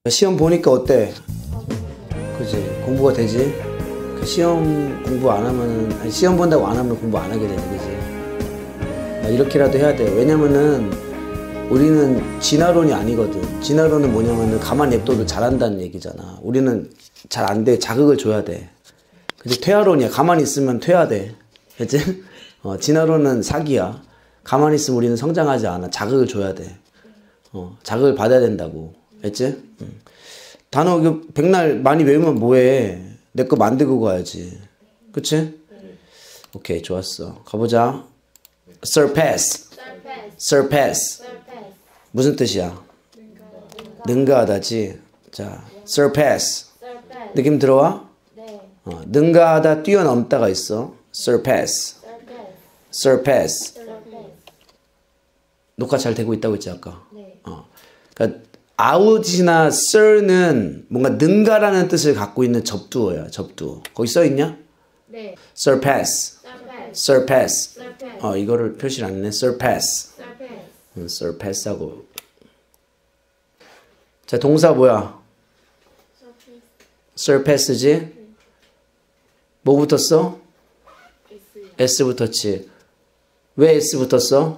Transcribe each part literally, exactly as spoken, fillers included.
시험 보니까 어때? 그지? 공부가 되지? 그 시험 공부 안 하면, 아니 시험 본다고 안 하면 공부 안 하게 되지, 그지? 이렇게라도 해야 돼. 왜냐면은 우리는 진화론이 아니거든. 진화론은 뭐냐면은 가만히 냅둬도 잘한다는 얘기잖아. 우리는 잘 안 돼. 자극을 줘야 돼. 근데 퇴화론이야. 가만히 있으면 퇴화돼. 그치? 어, 진화론은 사기야. 가만히 있으면 우리는 성장하지 않아. 자극을 줘야 돼. 어, 자극을 받아야 된다고. 알지? 응. 단어 백날 많이 외우면 뭐해? 내 거 만들고 가야지. 그치? 오케이, 좋았어. 가보자. surpass. surpass. 무슨 뜻이야? 능가하다지. 자, surpass. 느낌 들어와? 어, 능가하다, 뛰어넘다가 있어. surpass. surpass. 녹화 잘 되고 있다고 했지 아까? 어. 그러니까 out이나 sir는 뭔가 능가라는 뜻을 갖고 있는 접두어야. 접두어. 거기 써 있냐? 네. surpass. surpass. 어, 이거를 표시를 안 했네. surpass. 응, surpass하고. 자, 동사 뭐야? surpass지? 뭐 붙었어? S 붙었지. 왜 S 붙었어?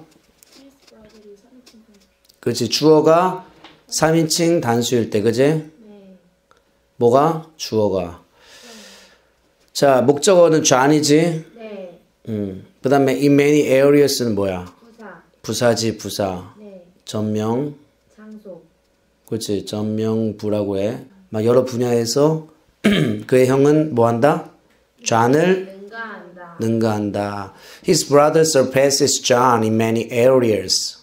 그렇지. 주어가 삼인칭 단수일 때, 그지? 네. 뭐가? 주어가. 자, 목적어는 John이지? 네. 음. 그 다음에 in many areas는 뭐야? 부사. 부사지, 부사. 네. 전명. 장소. 그렇지. 전명부라고 해. 막 여러 분야에서 그의 형은 뭐 한다? John을 능가한다. 능가한다. His brother surpasses John in many areas.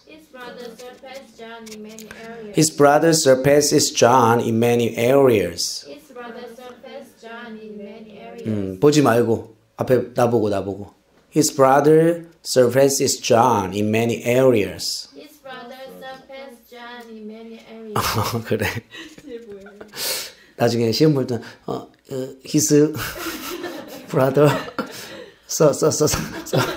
His brother surpasses John in many areas. His brother surpasses John in many areas. 음, 보지 말고 앞에 나보고 나보고. His brother surpasses John in many areas. His brother surpasses John in many areas. 그래. 나중에 시험 볼 때 어, uh, his brother 써써써 써.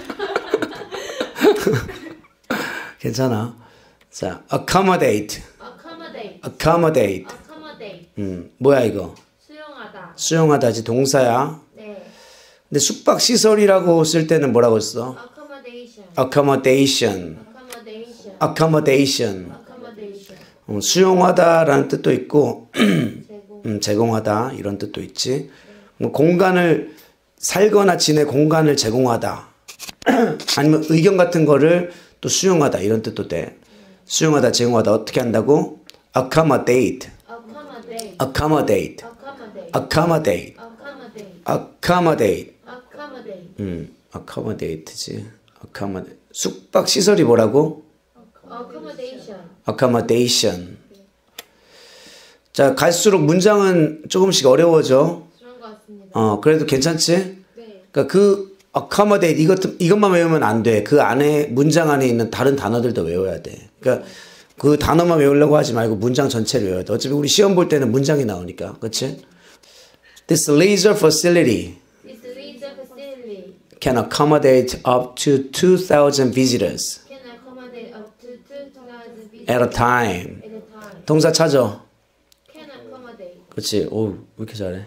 괜찮아. 자, accommodate. accommodate. accommodate. 음, 뭐야 이거? 수용하다. 수용하다지 동사야. 네. 근데 숙박 시설이라고 쓸 때는 뭐라고 써? accommodation. accommodation. accommodation. accommodation. accommodation. 음, 수용하다라는 뜻도 있고 제공. 음, 제공하다 이런 뜻도 있지. 네. 뭐 공간을 살거나 지내 공간을 제공하다. 아니면 의견 같은 거를 또 수용하다 이런 뜻도 돼. 네. 수용하다 제공하다 어떻게 한다고? accommodate. accommodate. accommodate. accommodate. accommodate. accommodate. 음, accommodate지. accommodate. 숙박 시설이 뭐라고? accommodation. accommodation. 자, 갈수록 문장은 조금씩 어려워져. 그런 것 같습니다. 어, 그래도 괜찮지? 네. 그러니까 그 accommodate 이것 이것만 외우면 안 돼. 그 안에 문장 안에 있는 다른 단어들도 외워야 돼. 그러니까 그 단어만 외우려고 하지 말고 문장 전체를 외워야 돼. 어차피 우리 시험 볼 때는 문장이 나오니까. 그렇지? This leisure facility This leisure facility can accommodate up to two thousand visitors can accommodate up to two thousand visitors at a time. at a time. 동사 찾아. Can accommodate. 그렇지. 오, 왜 이렇게 잘해?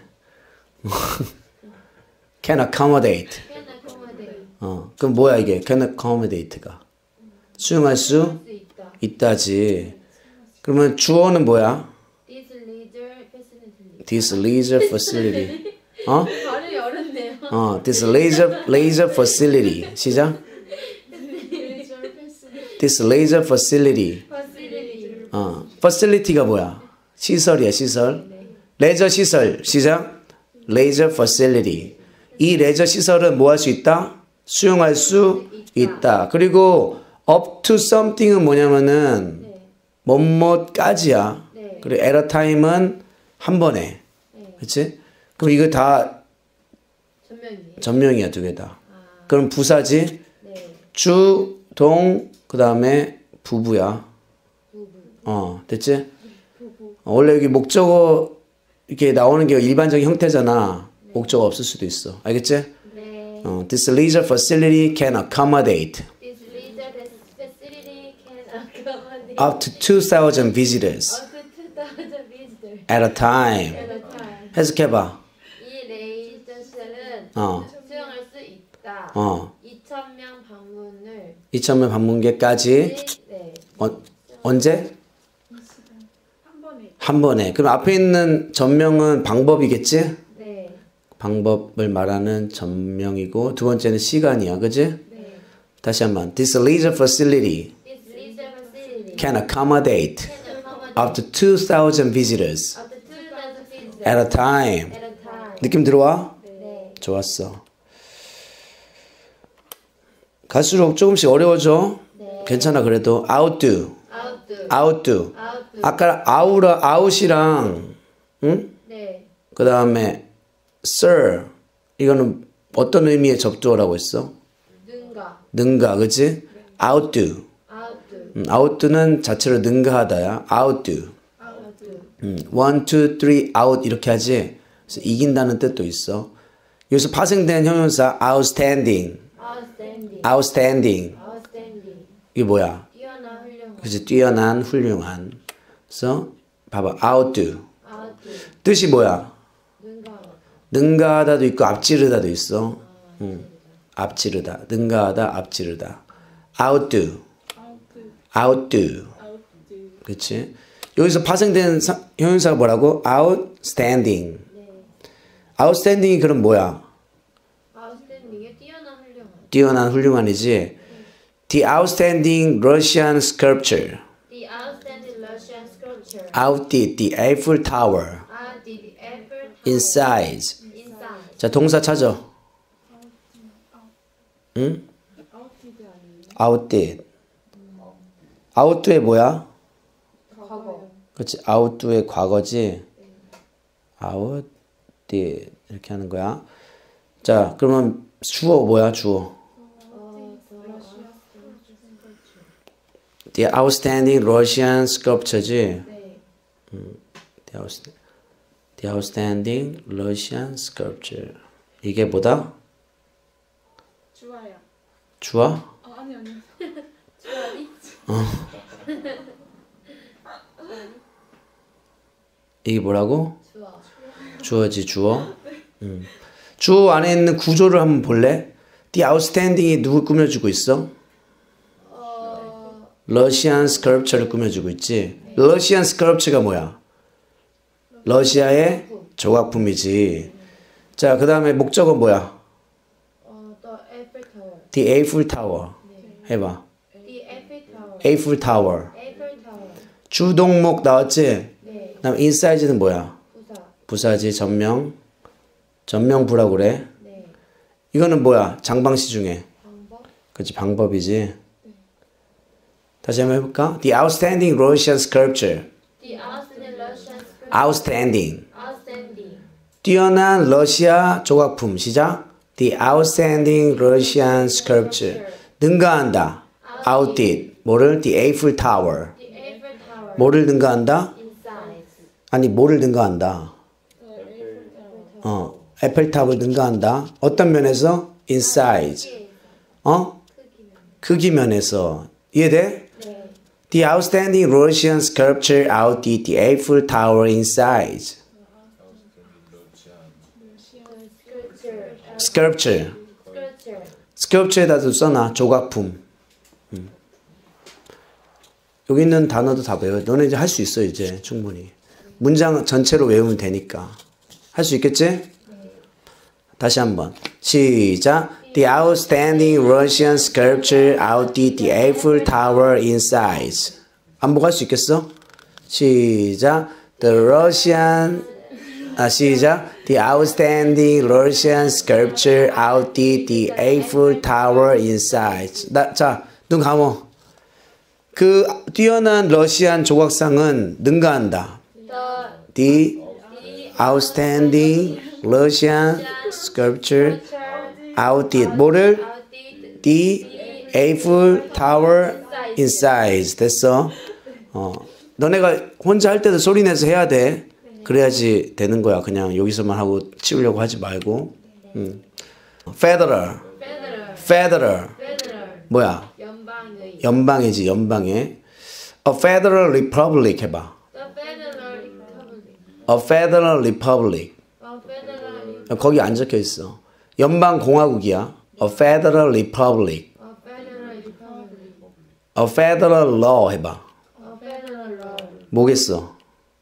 can accommodate. Can accommodate. 어, 그럼 뭐야 이게? can accommodate가 수용할 수 있다. 있다지. 그러면 주어는 뭐야? This leisure facility. This leisure facility. 어? 발음이 어렵네요. 어, this leisure leisure facility. 시작. leisure facility. This leisure facility. facility. 어, facility가 뭐야? 시설이야, 시설. 레저 시설. 시작. leisure facility. 이 레저 시설은 뭐 할 수 있다? 수용할 수 있다. 그리고 up to something은 뭐냐면은 네. 뭐뭐까지야. 네. 그리고 at a time은 한 번에. 네. 그렇지? 그럼 이거 다 전명이에요. 전명이야, 두 개 다. 아. 그럼 부사지? 네. 주, 동, 그 다음에 부부야. 부부. 어, 됐지? 부부. 어, 원래 여기 목적어 이렇게 나오는 게 일반적인 형태잖아. 네. 목적어 없을 수도 있어. 알겠지? 네. 어, this leisure facility can accommodate This leisure facility can accommodate up to two thousand visitors. up to two thousand visitors. at a time. at a time. 해석해봐. 이 레지던셜은 어, 수용할 수 있다. 어. 이천 명 방문을 이천 명 방문객까지 네. 어, 언제? 한 번에 한 번에. 그럼 앞에 있는 전명은 방법이겠지? 네. 방법을 말하는 전명이고 두 번째는 시간이야. 그지? 네. 다시 한번. This leisure facility This leisure facility can accommodate can accommodate up to two thousand visitors up to two thousand visitors at a time. at a time. 느낌 들어와? 네. 좋았어. 갈수록 조금씩 어려워져. 네. 괜찮아 그래도. outdo, outdo. outdo. outdo. 아까 out라 out이랑 응? 네. 그 다음에 sir 이거는 어떤 의미의 접두어라고 했어? 능가. 능가, 그치? outdo. outdo. 음, out도는 자체로 능가하다야. outdo. outdo. 음, one, two, three, out 이렇게 하지. 그래서 이긴다는 뜻도 있어. 여기서 파생된 형용사 outstanding, outstanding. outstanding. outstanding. 이게 뭐야? 뛰어난 훌륭한. 그치? 뛰어난, 훌륭한. 그래서 봐봐, outdo. outdo. 뜻이 뭐야? 능가. 능가하다도 있고 앞지르다도 있어. 음, 앞지르다, 능가하다, 앞지르다. outdo, 아웃 outdo. 아웃 그렇지? 여기서 파생된 사- 형용사가 뭐라고? outstanding. 네. outstanding이 그럼 뭐야? outstanding의 뛰어난 훌륭한. 뛰어난 훌륭한이지. The outstanding Russian sculpture The outstanding Russian sculpture outdid the Eiffel Tower outdid the Eiffel Tower in size. inside. 자, 동사 찾아. 응? 아웃디드 아니에요? outdid. outdo의 뭐야? 과거. 그렇지. outdo의 과거지. outdid 이렇게 하는 거야. 자, 그러면 주어 뭐야? 주어. 어, The outstanding Russian sculpture지. 네. The outst- the outstanding Russian sculpture. 이게 뭐다? 주아야. 주어? 아 아니 아니. 주아리? 이게 뭐라고? 주아. 주어지 주어. 음. 주어 안에 있는 구조를 한번 볼래? The outstanding이 누굴 꾸며주고 있어? 어, 러시안 스컬프처를 꾸며주고 있지. 러시안 스컬프처가 뭐야? 러시아의 조각품이지. 자, 그 다음에 목적은 뭐야? 어, the Eiffel Tower. The Eiffel Tower. 해봐. The Eiffel Tower. Eiffel Tower. Eiffel Tower. 주동목 나왔지? 네. 그다음 inside는 뭐야? 부사. 부사지 전명. 전명부라고 그래. 네. 이거는 뭐야? 장방시 중에. 방법. 그치, 방법이지. 다시 한번 해볼까? The outstanding Russian sculpture. The outstanding Russian sculpture. outstanding. outstanding. 뛰어난 러시아 조각품. 시작. The outstanding Russian sculpture. 능가한다. outdid. 뭐를? The Eiffel Tower. The Eiffel Tower. 뭐를 능가한다? inside. 아니, 뭐를 능가한다? 어, 에펠탑을 능가한다. 어떤 면에서? inside. 어? 크기 면에서. 이해돼? 네. The outstanding Russian sculpture outdid the Eiffel Tower in size. sculpture. sculpture. sculpture. sculpture에다도 써놔. 조각품. 음. 여기 있는 단어도 다 배워. 너네 이제 할 수 있어, 이제. 충분히. 문장 전체로 외우면 되니까. 할 수 있겠지? 다시 한번. 시작. The outstanding Russian sculpture outdid the Eiffel Tower in size. 안보고 할 수 있겠어? 시작. The Russian 아, 시작. The outstanding Russian sculpture outdid the Eiffel Tower in size. 나, 자, 눈 감어. 그 뛰어난 러시안 조각상은 능가한다. The The outstanding Russian sculpture outdid 뭐를? outdid The Eiffel Tower in size. 됐어? 어, 너네가 혼자 할 때도 소리 내서 해야 돼. 그래야지 되는 거야. 그냥 여기서만 하고 치우려고 하지 말고. 음. Federal, Federal. Federal. Federal. 뭐야? 연방의. 연방이지, 연방에. A Federal Republic 해봐. The Federal Republic. A federal republic. 어, federal. 거기 안 적혀 있어. 연방 공화국이야. A federal republic. 어, federal republic. A federal law 해봐. 어, federal law. 뭐겠어?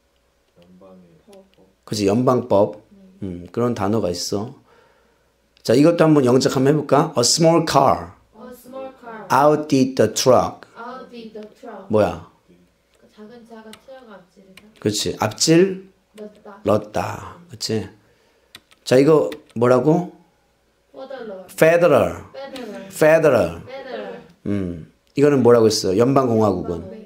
그치, 연방법. 음, 그런 단어가 있어. 자, 이것도 한번 영작 한번 해볼까? A small car 어, small car. outdid the truck. outdid the truck. 뭐야? 작은 차가 트럭 앞질이다. 그치, 앞질 넣었다. 넣었다. 그치? 자, 이거 뭐라고? federal. federal. federal. federal. federal. 음, 이거는 뭐라고 했어? 연방공화국은.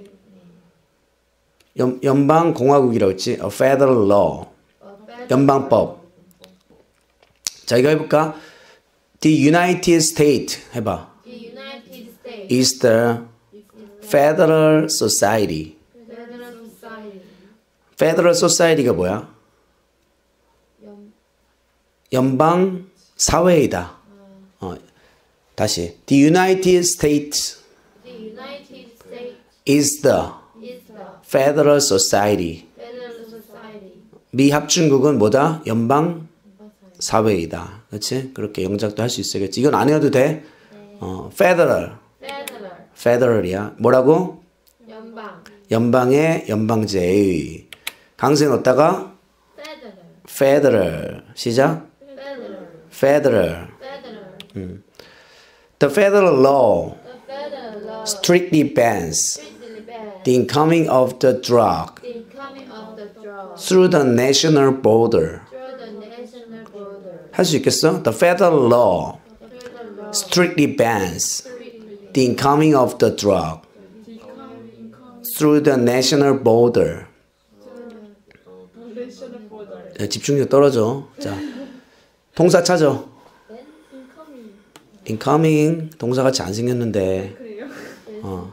연, 연방공화국이라고 했지? A federal law. 어, federal. 연방법. 자, 이거 해볼까? The United States 해봐. The United States. Is the Federal Society. federal society. Federal Society가 뭐야? 연, 연방 사회이다. 어, 다시. The United States the United States is the is the Federal Society. federal society. 미 합중국은 뭐다? 연방 사회이다. 그렇지? 그렇게 영작도 할 수 있어야겠지. 이건 안 해도 돼. 어, Federal. federal. Federal이야. 뭐라고? 연방. 연방의 연방제의. 강세 넣었다가 federal. Federal. 시작. federal. Federal. federal. The federal law The federal law strictly bans strictly bans the incoming of the drug the incoming of the drug through the national border. through the national border. 할 수 있겠어? The federal law The federal law strictly bans strictly the incoming of the drug through the national border. national border. 야, 집중력 떨어져. 자, 동사 찾아. incoming. incoming 동사 같이 안 생겼는데. 그래요? 어.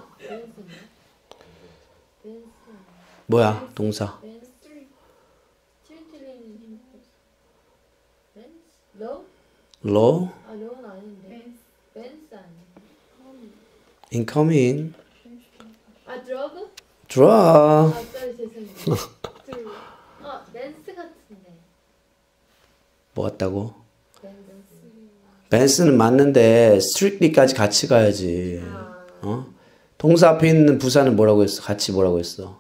뭐야? 동사. strictly law? law 아, law는 아닌데. bans 아니야. incoming 아, drug? drug. 아, sorry, 죄송해요. 어, bans 같은데. 뭐 같다고? bans. 벤스는 맞는데 strictly까지 같이 가야지. 어? 동사 앞에 있는 부사는 뭐라고 했어? 같이 뭐라고 했어?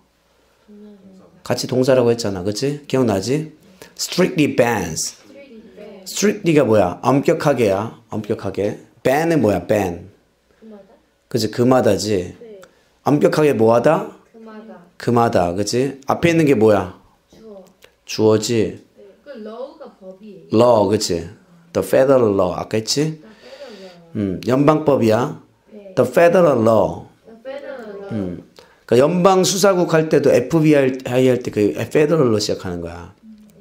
같이 동사라고 했잖아. 그치? 기억나지? strictly bans. strictly bans. strictly가 뭐야? 엄격하게야. 엄격하게. ban은 뭐야? ban. 금하다? 그치? 금하다지. 네. 엄격하게 뭐하다? 금하다. 금하다. 그치? 앞에 있는 게 뭐야? 주어. 주어지. 네. 그 law가 법이에요. law. 그치? the federal law. 아까 했지? The federal law. 음, 연방법이야. 네. the federal law. The federal law. 음. 그러니까 연방 수사국 할 때도 에프비아이 할 때 그 페더럴로 시작하는 거야.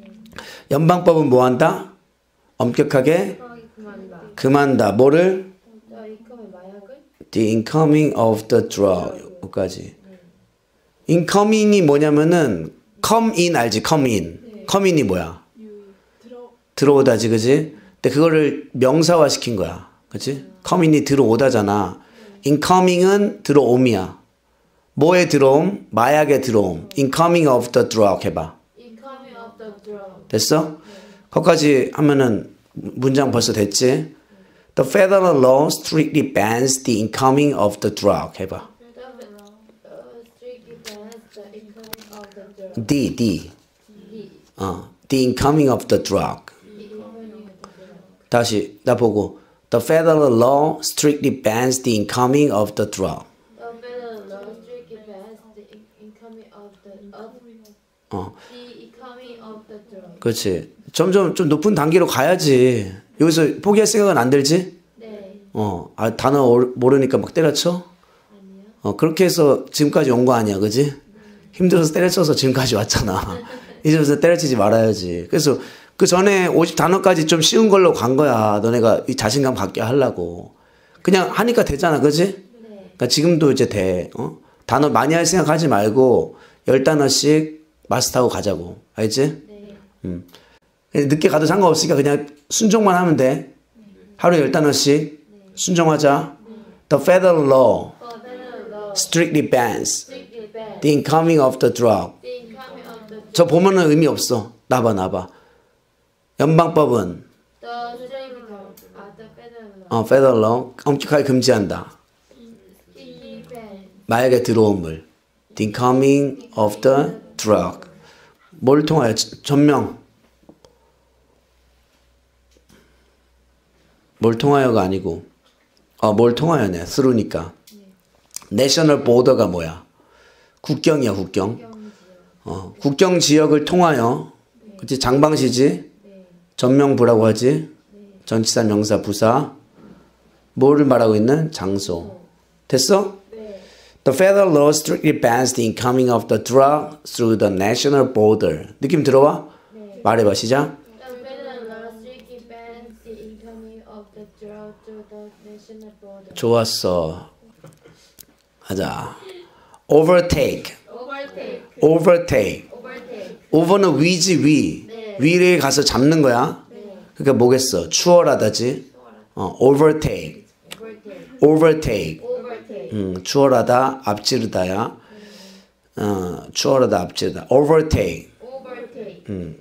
연방법은 뭐 한다? 엄격하게 금하기 금한다. 금한다. 뭐를? 자, 이컴의 마약을? The incoming of the drug까지. incoming이 뭐냐면은 come in 알지? come in. come in이 뭐야? 들어 들어오다지, 그지? 근데 그거를 명사화 시킨 거야. 그치? come in이 들어오다잖아. incoming은 들어옴이야. 뭐에 들어옴? 마약에 들어옴. incoming of the drug 해봐. Incoming of the drug. 됐어? 거기까지 하면은 문장 벌써 됐지? The federal law strictly bans the incoming of the drug 해봐. The uh, strictly bans the incoming of the drug. D, D. The 어, the incoming of the drug. incoming of the drug. 다시 나 보고 The federal law strictly bans the incoming of the drug. The federal law strictly bans the in- incoming of the of 어, the incoming of the drug. 그렇지. 점점 좀 높은 단계로 가야지. 여기서 포기할 생각은 안 들지? 네. 어, 아, 단어 오- 모르니까 막 때려쳐? 아니요. 어, 그렇게 해서 지금까지 온 거 아니야, 그지? 힘들어서 때려쳐서 지금까지 왔잖아. 이제부터 때려치지 말아야지. 그래서 그 전에 오십 단어까지 좀 쉬운 걸로 간 거야. 너네가 이 자신감 갖게 하려고. 그냥 하니까 되잖아, 그지? 네. 그러니까 지금도 이제 돼. 어? 단어 많이 할 생각 하지 말고 열 단어씩 마스터하고 가자고. 알지? 네. 음. 늦게 가도 상관없으니까 그냥 순종만 하면 돼. 하루에 열 단어씩 순종하자. The federal law The federal law strictly bans strictly bans the incoming of the drug the incoming of the 저 보면은 의미 없어. 나봐 나봐. 연방법은 The straight become uh, the federal law. 어, federal law 엄격하게 금지한다. It bans 마약의 들어옴을. The incoming of the drug. 뭘 통하여? 전명. 뭘 통하여가 아니고 어, 뭘 통하여네. through니까. 내셔널 보더가 뭐야? 국경이야 국경. 어, 국경 지역을 통하여 그치 장방시지? 전명부라고 하지? 전치사 명사 부사 뭐를 말하고 있는? 장소. 됐어? The federal law strictly bans the incoming of the drug through the national border. 느낌 들어와? 말해봐 시작. The federal law strictly bans the incoming of the drug to the national border. 좋았어. 하자. overtake. Overtake. overtake. Overtake. over는 위지 위. 네. 위에 가서 잡는 거야. 네. 그러니까 뭐겠어? 추월하다지. 어, overtake. Overtake. overtake. Overtake. 음, 추월하다 앞지르다야. 어, 추월하다 앞지르다. overtake. Overtake.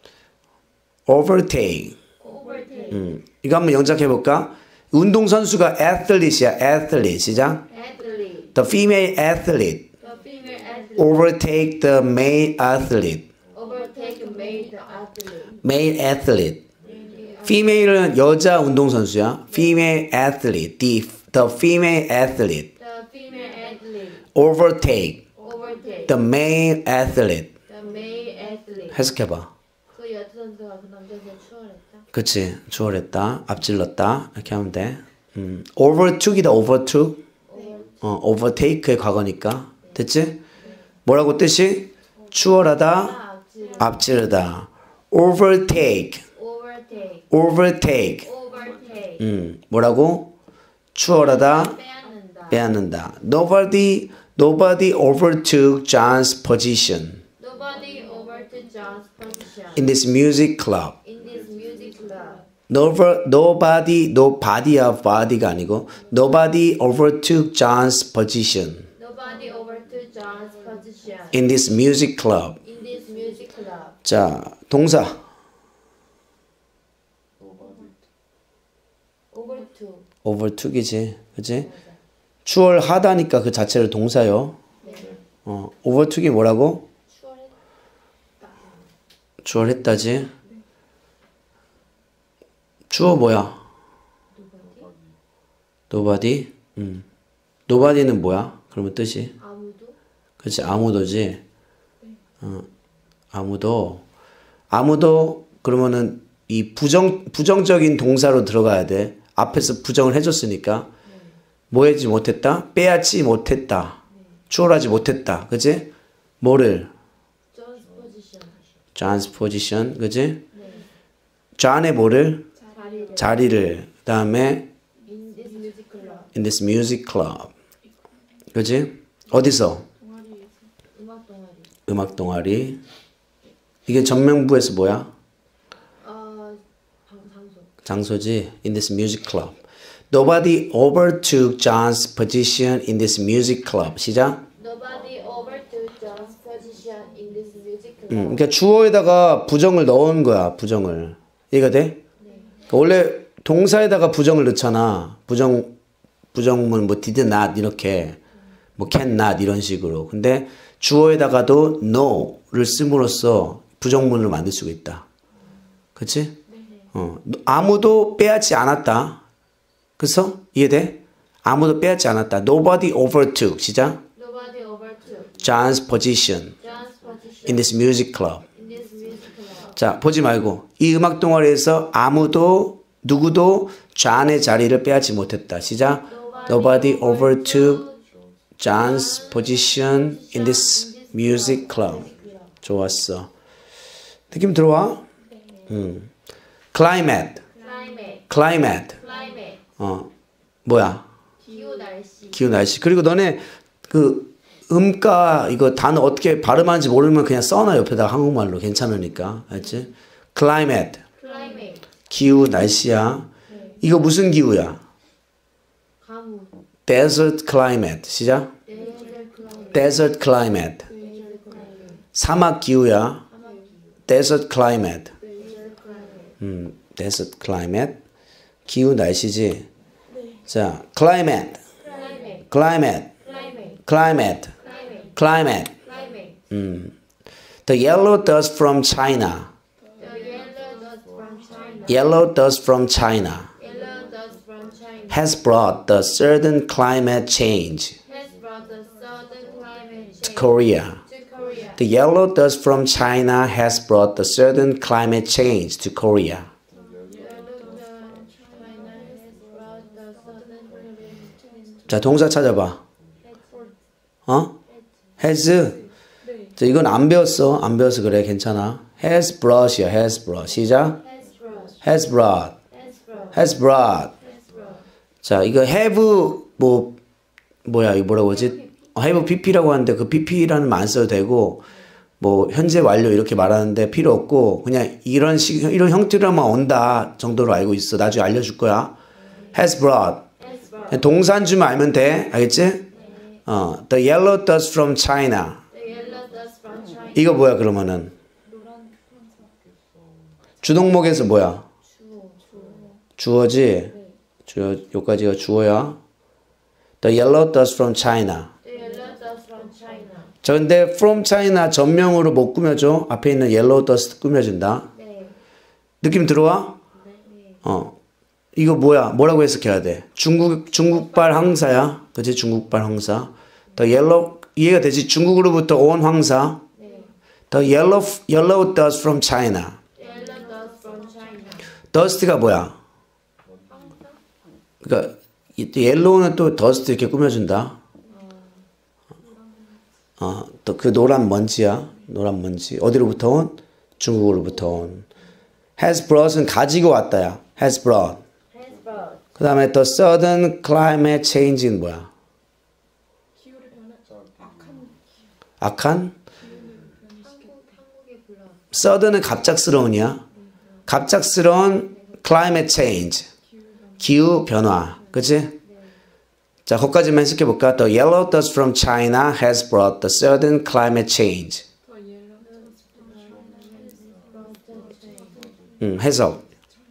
overtake. Overtake. 음, 이거 한번 영작해 볼까? 운동선수가 athlete이야. athlete. 시작. Athlete. The female athlete The female athlete. overtake the male athlete. Overtake male athlete. male athlete. female은 여자 운동선수야. female athlete. The, the female athlete The female athlete. overtake Overtake. the male athlete. The male athlete. 해석해봐. 그 여자 선수가 그 남자 선수 추월했다. 그치. 추월했다. 앞질렀다. 이렇게 하면 돼. 음. overtook이다. overtook. 어, overtake의 과거니까. 됐지? 뭐라고 뜻이? 추월하다. 앞지르다. overtake. Overtake. overtake. Overtake. 음, 뭐라고? 추월하다. 빼앗는다. 빼앗는다. Nobody, nobody overtook John's position Nobody overtook John's position in this music club. in this music club. Never, nobody, nobody야 body가 아니고 nobody overtook John's position Nobody overtook John's position in this music club. in this music club. 자, 동사 Overtook. overtook이지, 그치? 추월하다니까 그 자체를 동사요. 어, overtook이 뭐라고? 추월했다. 추월했다지. 주어 뭐야? nobody. 음. nobody는 뭐야? 그러면 뜻이? 아무도. 그렇지, 아무도지. 어, 아무도. 아무도 그러면은 이 부정 부정적인 동사로 들어가야 돼. 앞에서 부정을 해줬으니까 뭐 하지 못했다? 빼앗지 못했다. 추월하지 못했다. 그지? 뭐를? John's position. John's position. 그지? John의 뭐를? 자리를. 자리를. 그 다음에 In this music club. in this music club. 그지? 어디서? 음악 동아리. 음악 동아리. 이게 전명부에서 뭐야? 어, 방, 장소. 장소지. In this music club. Nobody overtook John's position in this music club. 시작. Nobody overtook John's position in this music club. 음, 그러니까 주어에다가 부정을 넣은 거야. 부정을. 이해가 돼? 그러니까 원래 동사에다가 부정을 넣잖아. 부정 부정문 뭐 did not 이렇게 뭐 can not 이런 식으로. 근데 주어에다가도 no를 씀으로써 부정문을 만들 수가 있다. 그렇지? 어, 아무도 빼앗지 않았다. 그래서 이해돼? 아무도 빼앗지 않았다. Nobody overtook. 시작. Nobody overtook John's position John's position in this music club. in this music club. 자, 보지 말고 이 음악 동아리에서 아무도 누구도 존의 자리를 빼앗지 못했다. 시작. Nobody overtook John's position in this music club. 좋았어. 느낌 들어와? 음. climate, Climate. climate. Climate. 어, 뭐야? 기후 날씨. 기후 날씨. 그리고 너네 그 음가 이거 단어 어떻게 발음하는지 모르면 그냥 써놔 옆에다가 한국말로 괜찮으니까. 알지? climate. Climate. 기후 날씨야. 이거 무슨 기후야? 가무. desert climate. 시작. Desert climate. desert climate. Desert climate. 사막 기후야. desert climate. Desert climate. 음, desert climate. 기후 날씨지. 자, climate, Climate. climate, Climate. climate, Climate. climate. Climate. 음. The yellow dust from China. The yellow dust from China. Yellow dust from China Yellow dust from China has brought the sudden climate change has brought the sudden climate to change Korea. to Korea. The yellow dust from China has brought the sudden climate change to Korea. 자, 동사 찾아봐. 어? has. 자, 이건 안 배웠어. 안 배워서 그래. 괜찮아. has brought이야. has brought. 시작. Has brought. has brought. Has brought. has brought. Has brought. 자, 이거 have 뭐 뭐야? 이거 뭐라고 하지? 어, have pp라고 하는데 그 pp라는 말 안 써도 되고 뭐 현재 완료 이렇게 말하는데 필요 없고 그냥 이런 식 이런 형태로만 온다 정도로 알고 있어. 나중에 알려줄 거야. has brought. Has brought. 그냥 동사인 줄만 알면 돼. 알겠지? 어, the yellow dust from China. The yellow dust from China. 이거 뭐야 그러면은? 주동목에서 뭐야? 주어지? 주어, 여기까지가 주어야. The yellow dust from China. The yellow dust from China. 자, 근데 from China 전명으로 못 꾸며줘. 앞에 있는 yellow dust 꾸며준다. 네. 느낌 들어와? 어. 이거 뭐야? 뭐라고 해석해야 돼? 중국, 중국발 황사야. 그치? 중국발 황사. The yellow, 이해가 되지? 중국으로부터 온 황사. 네. The yellow, yellow dust from China. The yellow dust from China. dust가 뭐야? 그러니까 이 yellow는 또 dust 이렇게 꾸며준다. 어, 또 그 노란 먼지야. 노란 먼지. 어디로부터 온? 중국으로부터 온. has brought은 가지고 왔다야. has brought. Has brought. 그 다음에 the sudden climate change는 뭐야? 기후를 변화 악한 악한? 한국 한국에 불러. sudden은 갑작스러운이야. 갑작스러운 climate change. 기후 변화. 그치? 자, 거기까지만 해석해 볼까? The yellow dust from China has brought the sudden climate change. 더 옐로우 dust from 음, 해석.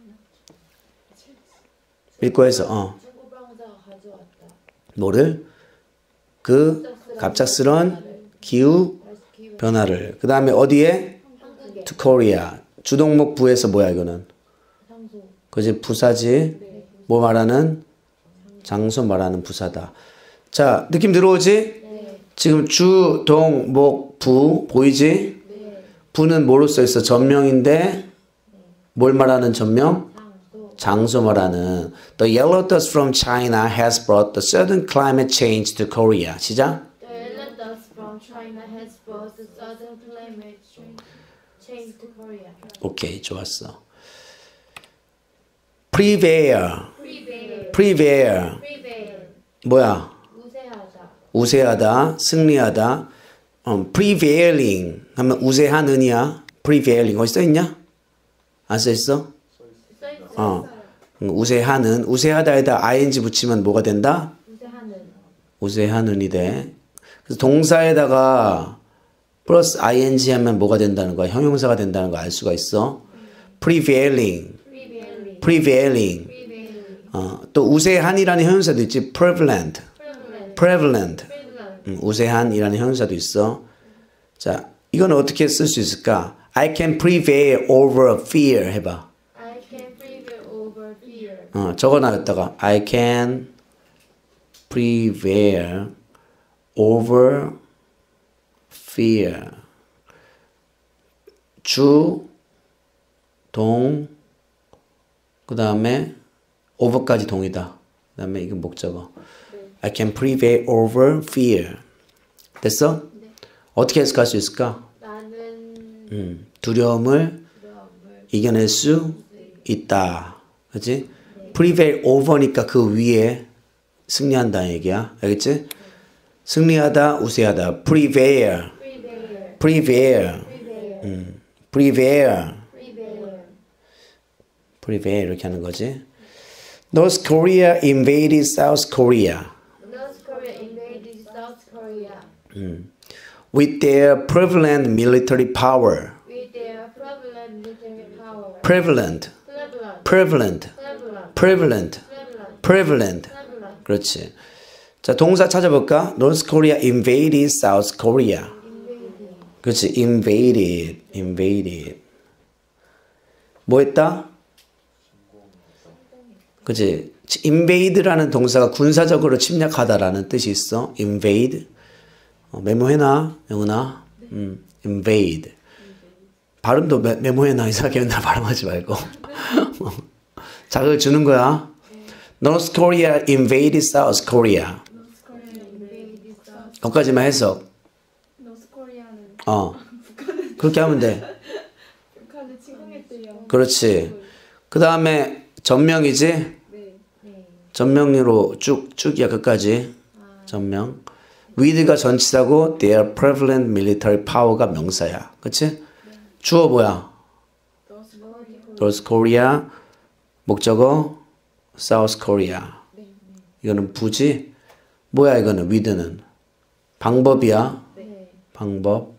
읽고 해서, 어. 중국 방사가 가져왔다. 뭐를? 그 갑작스러운 기후 기후. 변화를. 그 다음에 어디에? 한국에. To Korea. 주동목 부에서 뭐야, 이거는? 상소. 그지? 부사지? 뭐 말하는? 장소 말하는 부사다. 자, 느낌 들어오지? 네. 지금 주, 동, 목, 부 보이지? 네. 부는 뭐로 써있어? 전명인데 뭘 말하는 전명? 상소. 장소 말하는 The yellow dust from China has brought the sudden climate change to Korea. 시작. The yellow dust from China has brought the sudden climate change change to Korea. 오케이, 좋았어. Prevail. Prevail. Prevail. Prevail. 뭐야? 우세하다. 우세하다, 승리하다. 어, prevailing 하면 우세하는이야. prevailing 어디 써있냐? 안 써있어? 써있지. 어, 음, 우세하는. 우세하다에다 ing 붙이면 뭐가 된다? 우세하는. 우세하는이 돼. 그래서 동사에다가 플러스 ing 하면 뭐가 된다는 거야? 형용사가 된다는 거 알 수가 있어. prevailing, Prevailing. prevailing. Prevailing. 어, 또 우세한이라는 형용사도 있지. prevalent, Prevalent. prevalent. Prevalent. 음, 우세한이라는 형용사도 있어. 자, 이건 어떻게 쓸 수 있을까? I can prevail over fear 해봐. I can prevail over fear. 어, 적어놔였다가 I can prevail over fear. 주, 동, 그 다음에 over까지 동이다. 그 다음에 이건 목적어. I can prevail over fear. 됐어? 네. 어떻게 해석할 수 있을까? 나는 음, 두려움을 두려움을 이겨낼 수 있다. 그치? prevail over니까 그 위에 승리한다는 얘기야. 알겠지? 승리하다, 우세하다. prevail, prevail. prevail, Prevail. 음, prevail, Prevail. prevail 이렇게 하는 거지. North Korea invaded South Korea North Korea invaded South Korea with their prevalent military power. with their military power. prevalent, Prevalent. prevalent, Prevalent. prevalent, Prevalent. prevalent. Prevalent. 그렇지. 자, 동사 찾아볼까? North Korea invaded South Korea. Invading. 그렇지. invaded, invaded. 뭐 했다? 그렇지. invade라는 동사가 군사적으로 침략하다라는 뜻이 있어. invade. 어, 메모해놔, 영은아. 음, invade. 발음도 메, 메모해놔. 이상하게 맨날 발음하지 말고. 자극을 주는 거야. North Korea invaded South Korea. Invaded South. 거기까지만 해석. 노스코리아는 어. 그렇게 하면 돼. 북한을 침공했대요. 그렇지. 그 다음에 전명이지? 네. 네. 전명으로 쭉, 쭉이야, 끝까지. 전명. with가 전치사고, their prevalent military power가 명사야. 그치? 주어 뭐야? 노스코리아. North Korea. 목적어, South Korea. 이거는 부지? 뭐야, 이거는, with는? 방법이야. 네. 방법.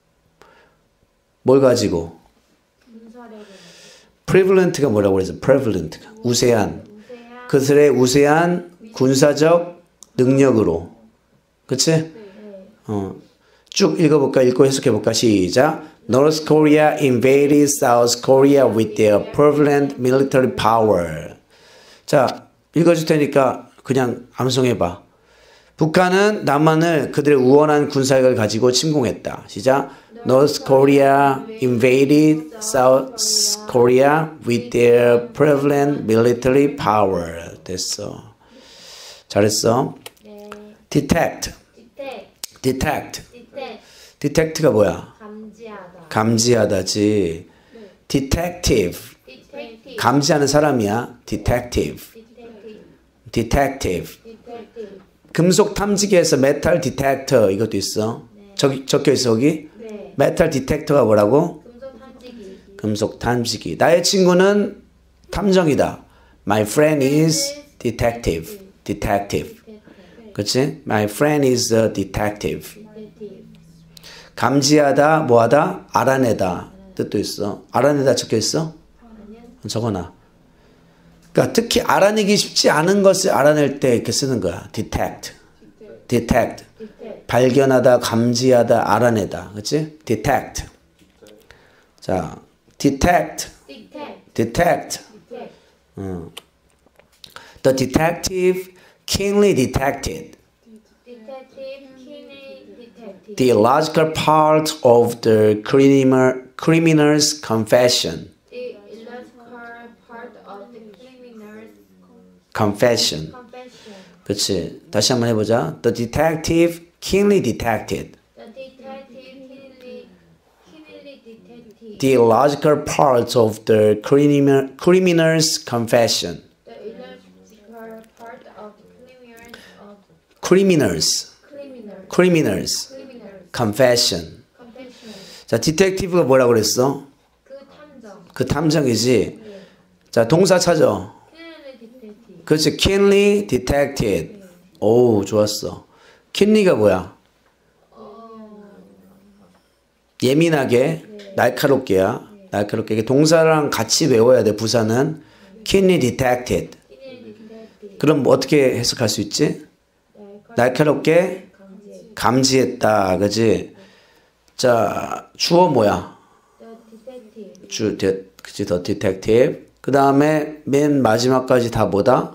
뭘 가지고? 군사력을. prevalent가 뭐라고 그래서 prevalent가 우세한. 우세한. 그들의 우세한 군사적 능력으로. 그치? 네. 어. 쭉 읽어볼까? 읽고 해석해볼까? 시작. North Korea invaded South Korea with their prevalent military power. 자, 읽어줄 테니까 그냥 암송해봐. 북한은 남한을 그들의 우월한 군사력을 가지고 침공했다. 시작. North Korea invaded South Korea with their prevalent military power. 됐어. 잘했어. 네. detect, detect. detect. detect. detect가 뭐야? 감지하다. 감지하다지. detective. detective. 감지하는 사람이야. detective. detective. detective. detective. 금속 탐지기에서 메탈 디텍터 이것도 있어. 적, 적혀 있어 거기. 네. 메탈 디텍터가 뭐라고? 금속 탐지기. 금속 탐지기. 나의 친구는 탐정이다. My friend is detective. detective. 그렇지? My friend is a detective. detective. 감지하다, 뭐하다? 알아내다. 뜻도 있어. 알아내다 적혀 있어? 적어놔. 그러니까 특히 알아내기 쉽지 않은 것을 알아낼 때 이렇게 쓰는 거야. detect. detect. detect. 발견하다, 감지하다, 알아내다. 그렇지? detect. 자, detect. detect. detect. detect. 어. The detective keenly detected detective. keenly detective. the illogical part of the criminal, criminal's confession. the illogical part of the criminal's confession. confession. 그렇지. 다시 한번 해보자. The detective keenly detected The detective keenly, keenly detected the illogical part of the criminal, criminal's confession. the illogical part of the criminal's of criminals, criminal criminals, criminal's confession. confession. 자, detective가 뭐라고 그랬어? 그 탐정. 그 탐정이지. 자, 동사 찾아. keenly detective. 그렇지. keenly detected. 오, 좋았어. keenly가 뭐야? 예민하게, 날카롭게야. 날카롭게. 이게 동사랑 같이 외워야 돼. 부사는 keenly detected. keenly detective. 그럼 뭐 어떻게 해석할 수 있지? 날카롭게 감지. 감지했다. 그지? 자, 주어 뭐야? The detective. 주, 데, 그치, 더 detective. 그 다음에 맨 마지막까지 다 뭐다?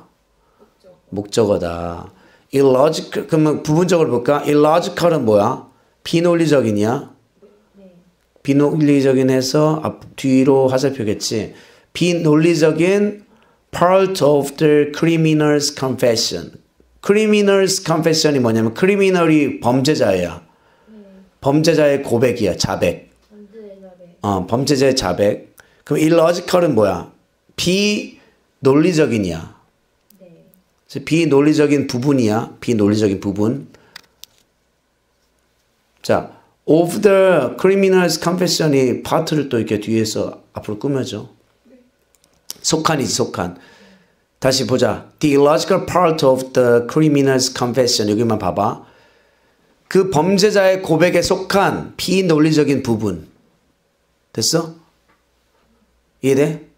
목적어다. illogical, 그러면 부분적으로 볼까? illogical은 뭐야? 비논리적이냐? 비논리적인 해서 앞, 뒤로 화살표겠지. 비논리적인 part of the criminal's confession. criminal's confession이 뭐냐면 criminal이 범죄자야. 범죄자의 고백이야. 자백. 범죄의 자백. 어, 범죄자의 자백. 그럼 illogical은 뭐야? 비논리적인이야. 네. 그래서 비논리적인 부분이야. 비논리적인 부분. 자, of the criminal's confession이 파트를 또 이렇게 뒤에서 앞으로 꾸며줘. 속한이지, 속한. 다시 보자. The illogical part of the criminal's confession. 여기만 봐봐. 그 범죄자의 고백에 속한 비논리적인 부분. 됐어? 이해돼?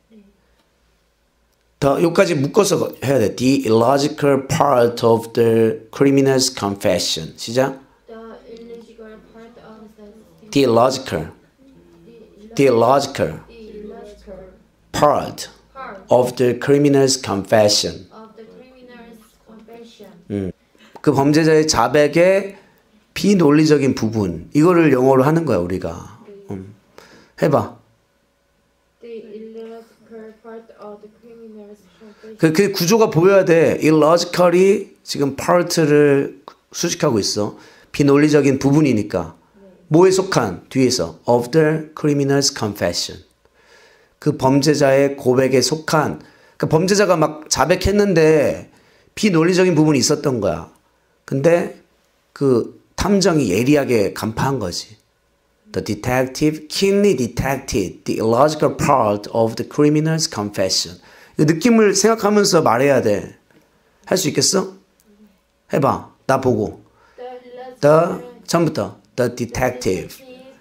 더 여기까지 묶어서 해야 돼. The illogical part of the criminal's confession. 시작. The illegal part of the The illogical. The illogical the illogical part part of the criminal's confession. of the criminal's confession. 그 범죄자의 자백의 비논리적인 부분. 이거를 영어로 하는 거야 우리가. 음. 해봐. The illogical part of the criminal's confession. 그, 그 구조가 보여야 돼. illogically 지금 part를 수식하고 있어. 비논리적인 부분이니까. 뭐에 속한? 뒤에서 of the criminal's confession. 그 범죄자의 고백에 속한. 그 범죄자가 막 자백했는데 비논리적인 부분이 있었던 거야. 근데 그 탐정이 예리하게 간파한 거지. The detective keenly detected the illogical part of the criminal's confession. 이 느낌을 생각하면서 말해야 돼. 할 수 있겠어? 해봐. 나 보고. The 처음부터. The detective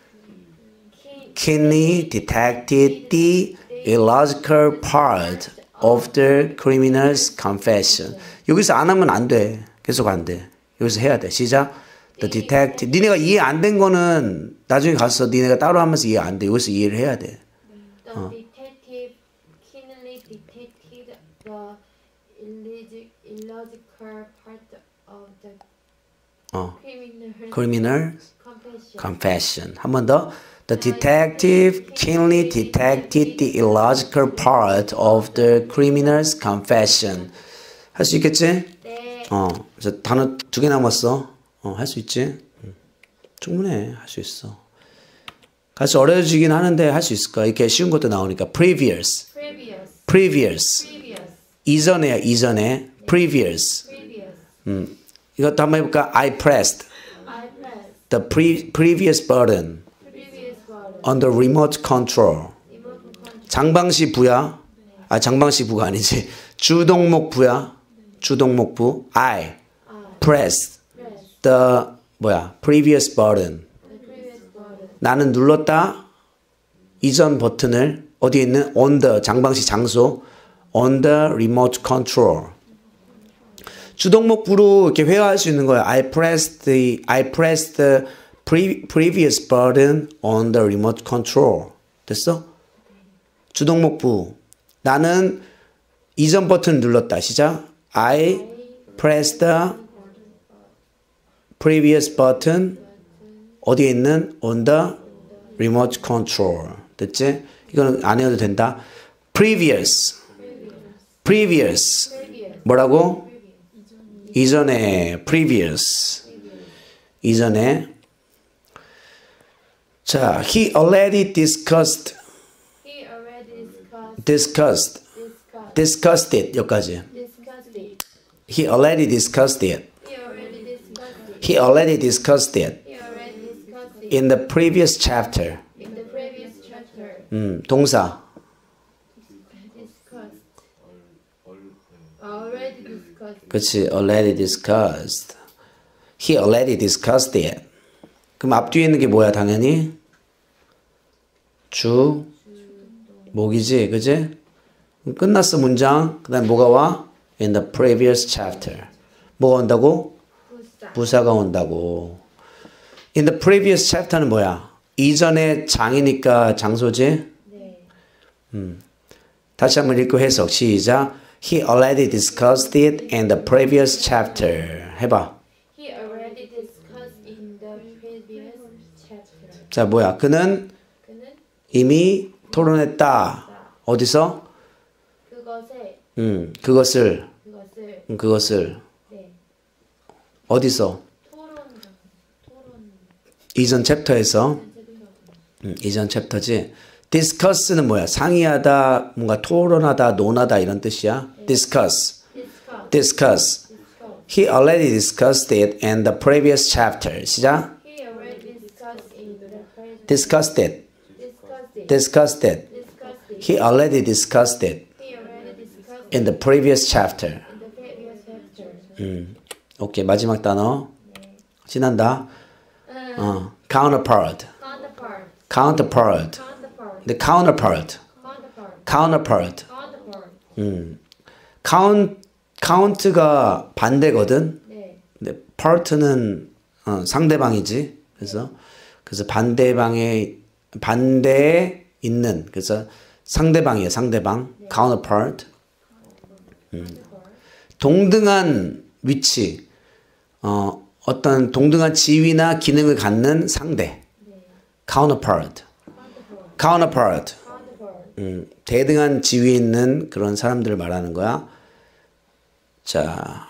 keenly detected the illogical part of the criminal's confession. 여기서 안 하면 안 돼. 계속 안 돼. 여기서 해야 돼. 시작. The detective. 니네가 이해 안 된 거는 나중에 가서 니네가 따로 하면서 이해 안 돼. 여기서 이해를 해야 돼. The detective keenly detected the illogic, illogical part of the 어. criminal's criminal confession. confession. 한 번 더. The detective keenly detected the illogical part of the criminal's confession. 할 수 있겠지? 네. 어, 저 단어 두 개 남았어. 어, 할 수 있지? 응. 충분해. 할 수 있어. 갈수 어려워지긴 하는데 할 수 있을 거야. 이렇게 쉬운 것도 나오니까. previous. Previous. previous. Previous. 이전에, 이전에. previous. Previous. 음. 이것도 한번 해볼까? I pressed I pressed the pre- previous button previous button. on the remote control. Remote control. 장방시 부야. 아, 장방시 부가 아니지. 주동목 부야. 주동목 부. I pressed Pressed the 뭐야? previous button. the previous button. 나는 눌렀다. 이전 버튼을 어디에 있는 on the 장방시 장소 on the remote control. 주동목부로 이렇게 회화할 수 있는 거야. I pressed the I pressed the pre, previous button on the remote control. 됐어? 주동목부. 나는 이전 버튼을 눌렀다. 시작. I pressed the previous button 어디에 있는 on the remote control. 됐지? 이거는 안 해도 된다. previous. previous. 뭐라고? 이전에 previous. 이전에 자, he already discussed He already discussed discussed discussed discussed it 여기까지. discussed it. He already discussed it. He already discussed it. He already discussed it He already discussed it in the previous chapter. in the previous chapter. 음, 동사. Discussed. Already discussed. 그치, already discussed. He already discussed it. 그럼 앞뒤에 있는 게 뭐야, 당연히? 주, 목이지, 그지? 그럼 끝났어, 문장. 그 다음에 뭐가 와? In the previous chapter. 뭐가 온다고? 부사. 부사가 온다고. In the previous chapter는 뭐야? 이전의 장이니까 장소지? 네. 다시 한번 읽고 해석. 시작. He already discussed it in the previous chapter. 해봐. He already discussed in the previous chapter. 자, 뭐야? 그는 그는 이미 토론했다. 어디서? 그것에 음, 그것을, 그것을 음, 그것을. 네. 어디서? 토론 토론 이전 챕터에서. 음, 이전 챕터지. discuss는 뭐야? 상의하다, 뭔가 토론하다, 논하다 이런 뜻이야. discuss. discuss discuss. discuss. He already discussed it in the previous chapter. 시작. He already discussed in the previous discussed it. discussed it discussed it. discussed it. He already discussed it He already discussed in the previous chapter. in the previous chapter. 음. 오케이, 마지막 단어. 지난다. 음, 어, counterpart. counterpart counterpart. counterpart the counterpart. counterpart counterpart. counterpart. 음. count count가 반대거든. 네. 근데 part는 어, 상대방이지. 그래서 그래서 반대방에 반대에 있는 그래서 상대방이에요. 상대방. 네. counterpart. counterpart. 동등한 위치. 어, 어떤 동등한 지위나 기능을 갖는 상대. 네. counterpart. counterpart. counterpart. counterpart. 음, 대등한 지위에 있는 그런 사람들을 말하는 거야. 자,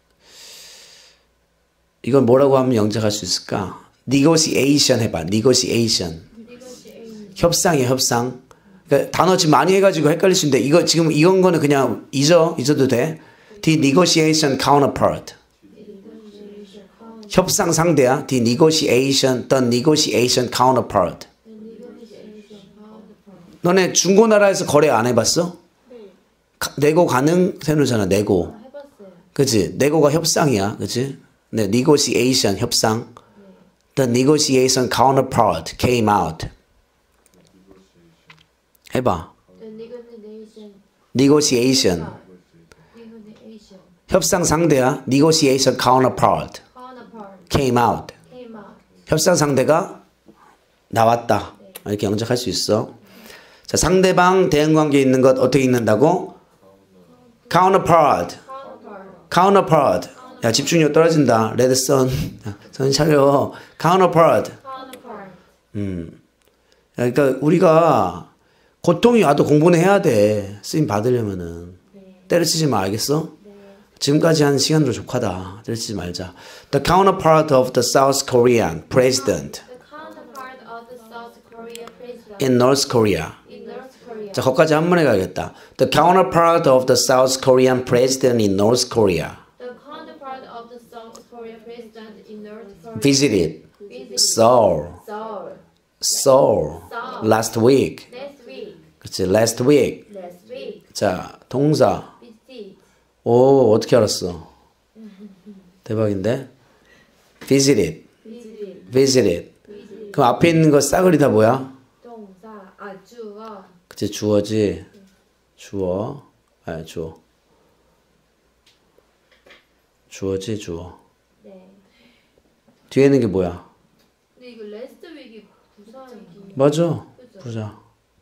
이건 뭐라고 하면 영작할 수 있을까? negotiation 해봐. negotiation. negotiation. 협상이에요, 협상. 그러니까 단어 지금 많이 해가지고 헷갈릴 수 있는데 이거 지금 이건 거는 그냥 잊어 잊어도 돼. The negotiation counterpart. negotiation. counterpart. 협상 상대야. The negotiation, the negotiation counterpart. negotiation. counterpart. 너네 중고나라에서 거래 안 해봤어? 네. 가- 내고 가능 세누잖아. 내고. 해봤어요. 그치? 내고가 협상이야. 그치? 네, negotiation 협상. The negotiation counterpart came out. 해봐. The negotiation. negotiation. negotiation. 협상 상대야. negotiation counterpart counterpart. came out. came out. 협상 상대가 나왔다. 이렇게 영작할 수 있어. 자, 상대방 대응관계에 있는 것 어떻게 읽는다고? counterpart. counterpart. counterpart. 야, 집중력 떨어진다. 레드 선. 선 차려. counterpart. counterpart. 음. 야, 그러니까 우리가 고통이 와도 공부는 해야 돼. 쓰임 받으려면은. 네. 때려치지 마. 알겠어? 네. 지금까지 한 시간도 족하다. 때려치지 말자. The counterpart of the South Korean president The counterpart of the South Korea president in North Korea. in North Korea. 자, 거기까지 한 번에 가야겠다. The counterpart of the South Korean president in North Korea The counterpart of the South Korea president in North Korea visited visited Seoul, Seoul Seoul Seoul last week. last week. 그치, last week. Last week. 자, 동사. Visit. 오, 어떻게 알았어? 대박인데? visited, Visited. visited. Visited. 그럼 앞에 있는 거 싸그리 다 뭐야? 동사. 아 주어. 그치, 주어지. 주어. 아, 주어. 주어지, 주어. 네. 뒤에 있는 게 뭐야? 근데 이거 last week이 부사이기. 맞아. 그죠? 부자.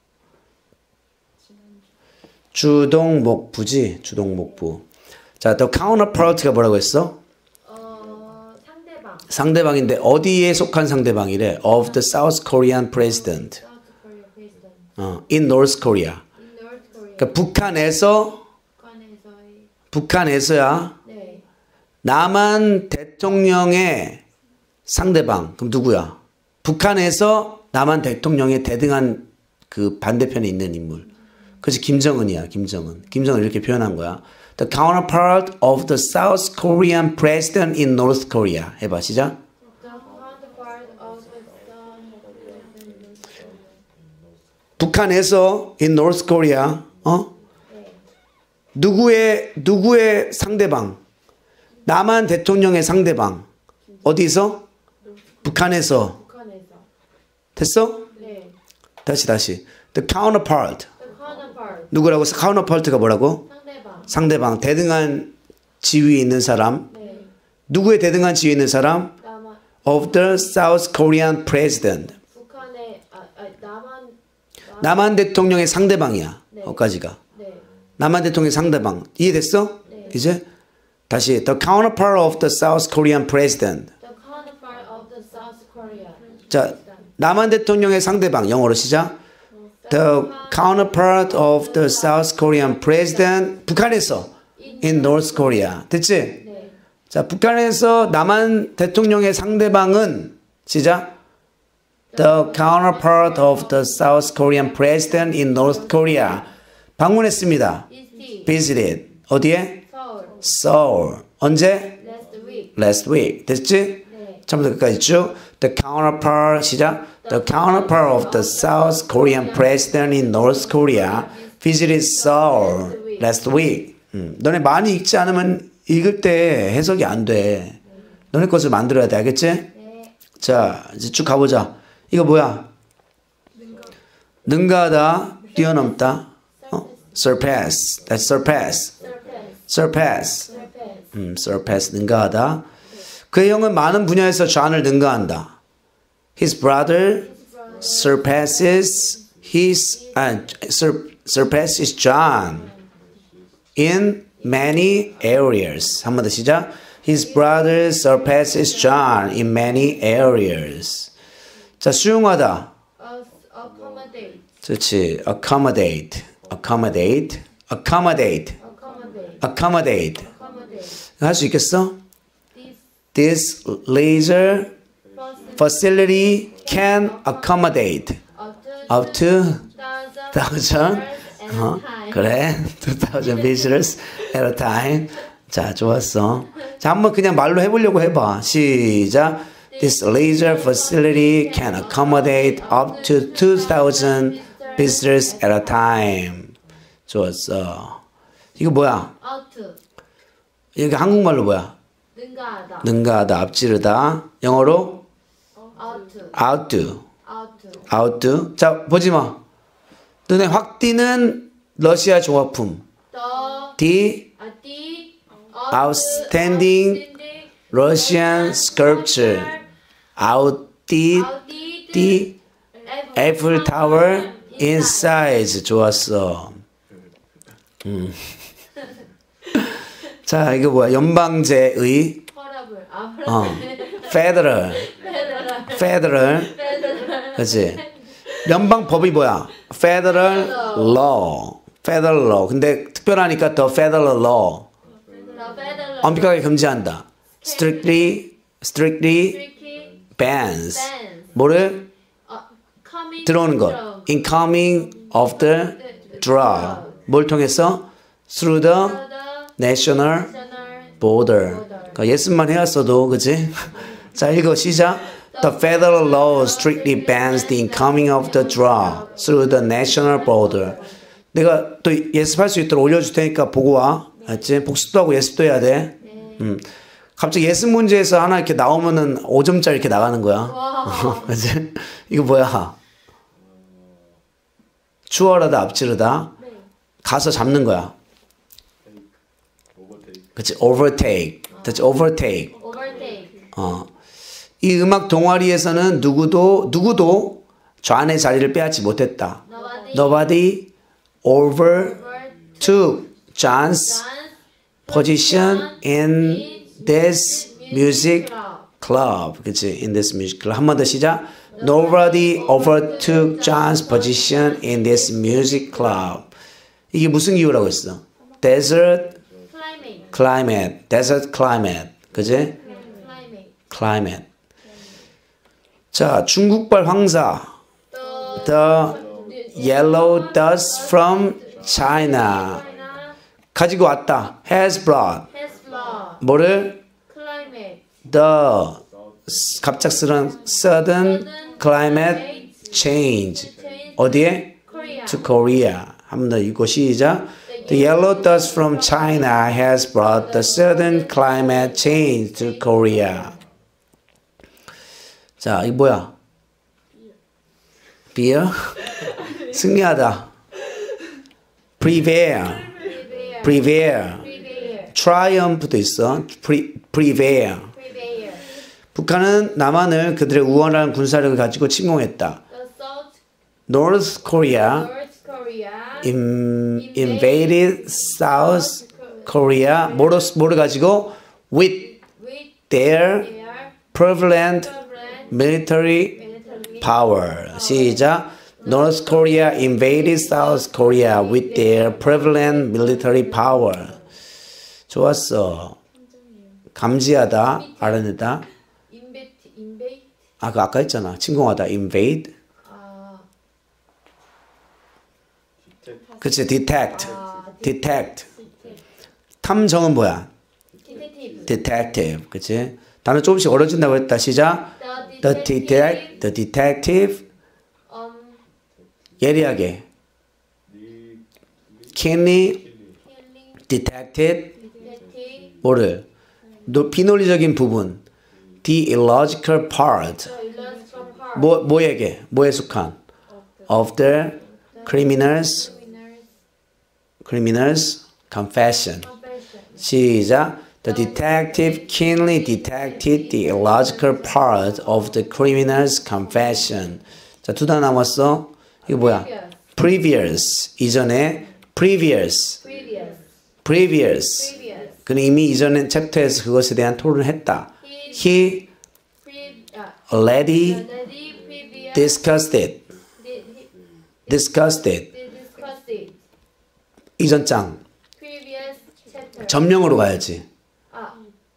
주동목부지. 주동목부. 자, 또 counterpart가 뭐라고 했어? 어 상대방. 상대방인데 어디에 속한 상대방이래? Of the South Korean president. South Korea president 어, in North Korea. in North Korea. 그러니까 북한에서 북한에서의 북한에서야 네. 남한 대통령의 상대방. 그럼 누구야? 북한에서 남한 대통령의 대등한 그 반대편에 있는 인물. 그래서 김정은이야. 김정은. 김정은 이렇게 표현한 거야. The counterpart of the South Korean president in North Korea. 해봐. 시작. The counterpart of the South 북한에서 in North Korea. 어? 네. 누구의 누구의 상대방? 남한 대통령의 상대방. 어디서? 북한에서. 북한에서 됐어? 네. 다시 다시. The counterpart. The counterpart 누구라고? counterpart가 뭐라고? 상대방 상대방. 대등한 지위에 있는 사람. 네. 누구의 대등한 지위에 있는 사람? 남한 Of the South Korean president. 북한의 아, 아 남한 남- 남한 대통령의 상대방이야. 네. 거기까지가. 네. 남한 대통령의 상대방. 이해됐어? 네. 이제 다시 the counterpart of the South Korean president. The counterpart of the South Korea 자, 남한 대통령의 상대방. 영어로 시작. The counterpart of the South Korean president. 북한에서 in North Korea. 됐지? 네. 자, 북한에서 남한 대통령의 상대방은 시작. The counterpart of the South Korean president in North Korea. 방문했습니다. Visit visited. 어디에? 서울 Seoul. 언제? last week Last week. 됐지? 네. 처음부터 끝까지 쭉. The counterpart 시작. The counterpart of the South Korean president in North Korea visited Seoul last week. 음, 너네 많이 읽지 않으면 읽을 때 해석이 안 돼. 너네 것을 만들어야 돼. 알겠지? 네. 자, 이제 쭉 가보자. 이거 뭐야? 능가하다, 뛰어넘다. surpass. That's surpass. surpass, surpass. surpass. 음, surpass 능가하다. 그의 형은 많은 분야에서 존을 능가한다. His brother surpasses his uh, sur, surpasses John in many areas. 한 번 더 시작. His brother surpasses John in many areas. 자, 수용하다. accommodate, 그렇지. accommodate, accommodate, accommodate, accommodate, accommodate. accommodate. 할 수 있겠어? This This leisure facility facility can accommodate up to thousand. 어, 그래. two thousand visitors at a time. 자, 좋았어. 자, 한번 그냥 말로 해보려고 해봐. 시작. This leisure facility can accommodate up to two thousand visitors at a time. 좋았어. 이거 뭐야? out, 이게 한국말로 뭐야? 능가하다, 능가하다, 앞지르다. 영어로 out, outdo, out, outdo. 자, 보지 마. 눈에 확 띄는 러시아 조화품. the The uh, the outstanding Russian sculpture outdid outdid the Eiffel Tower in size. 좋았어. 음. 자, 이거 뭐야? 연방제의 허락을 아 어, federal, federal, 그렇지? 연방법이 뭐야? Federal law, federal law. 근데 특별하니까 더 federal law. 엄격하게 금지한다. Strictly, strictly bans. 뭐를? 들어오는 것. Incoming of the drug. 뭘 통해서? Through the national border. 그러니까 예습만 해왔어도, 그치? 자, 읽어, 시작. The federal law strictly bans the incoming of the drug through the national border. 내가 또 예습할 수 있도록 올려줄 테니까 보고 와. 알지? 복습도 하고 예습도 해야 돼. 음. 갑자기 예습 문제에서 하나 이렇게 나오면은 오 점짜리 이렇게 나가는 거야. 그치? 이거 뭐야? 추월하다, 앞지르다. 가서 잡는 거야. 그치? overtake. 그치? overtake. overtake, 어. 이 음악 동아리에서는 누구도 누구도 좌안의 자리를 빼앗지 못했다. nobody Nobody overtook John's position in this music club. 그치? In this music club. 한 번 더 시작. Nobody overtook John's position in this music club. 이게 무슨 기후라고 했어? Desert climate, climate. Desert climate. 그치? climate, climate. 자, 중국발 황사. The yellow dust from China. 가지고 왔다. Has brought. has brought 뭐를? climate, The 갑작스런 sudden climate change. 어디에? Korea, To Korea. 한 번 더 읽고 시작. The yellow dust from China has brought the sudden climate change to Korea. 자, 이거 뭐야? Beer? 승리하다. Prevail. prevail, Prevail. prevail, Triumph도 있어. Pre, prevail. prevail. 북한은 남한을 그들의 우월한 군사력을 가지고 침공했다. The South North Korea North Korea in, invaded South Korea. 뭐로, 뭐를 가지고? With with their their prevalent sovereign military military power. 시작. North Korea invaded South Korea with their prevalent military power. 좋았어. 감지하다, 알아내다. invade invade 아, 그 아까 했잖아. 침공하다, invade. 아 그치, detect, 아, detect. 탐정은 뭐야? detective, detective. 그치? 단어 조금씩 어려진다고 했다. 시작. The detect, the detective. um 예리하게. keenly killing detected. detective 뭐를? 노, 비논리적인 부분. The illogical part. the illogical part 뭐, 뭐에게? 뭐에 속한? Of the criminals winners criminal's confession. confession. 시작. The detective keenly detected the illogical part of the criminal's confession. 자, 두 단 남았어. 이거 뭐야? Previous. 이전에 previous. Previous. Previous. Previous. 그는 이미 이전에 챕터에서 그것에 대한 토론을 했다. He Pre, uh, already already previous. discussed it. Did, he, discussed it. did discuss it. 이전 장. Previous chapter. 전명으로 가야지. 아,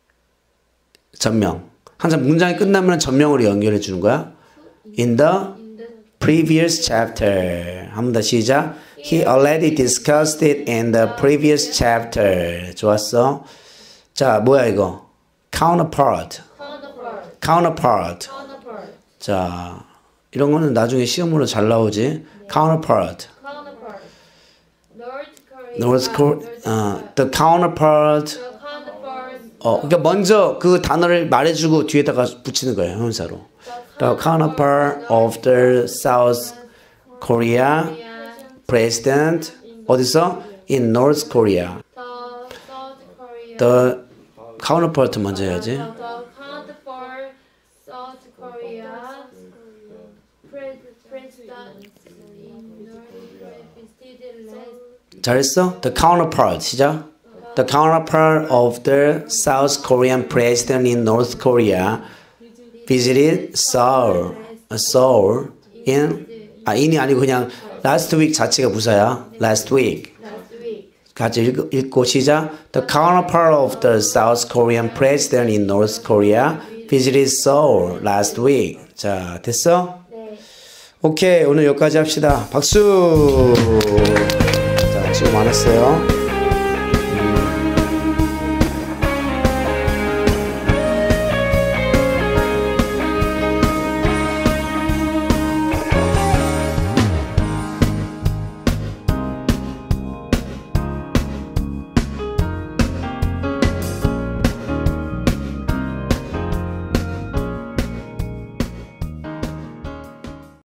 전명. 항상 문장이 끝나면 전명으로 연결해 주는 거야. In the in the previous chapter. 한 번 더 시작. He already discussed it in the previous chapter. 좋았어. 자, 뭐야 이거? counterpart. counterpart. counterpart. Counterpart. 자, 이런 거는 나중에 시험으로 잘 나오지. counterpart. Counterpart. North Korea. North Korea. 어, the counterpart. The counterpart. 어, 그러니까 먼저 그 단어를 말해주고 뒤에다가 붙이는 거예요, 형용사로. The counterpart of the South Korea president 어디서? In North Korea. The South Korea. The counterpart 먼저 해야지. The counterpart South Korea pre- president in North Korea visited last. 잘했어? The counterpart 시작. The counterpart of the South Korean president in North Korea visited Seoul. Seoul in 아 in이 아니고 그냥 last week 자체가 부사야. last week. Last week. 같이 읽, 읽고 시작. The counterpart of the South Korean president in North Korea visited Seoul last week. 자, 됐어? 네. 오케이, 오늘 여기까지 합시다. 박수! 자, 수고 많았어요.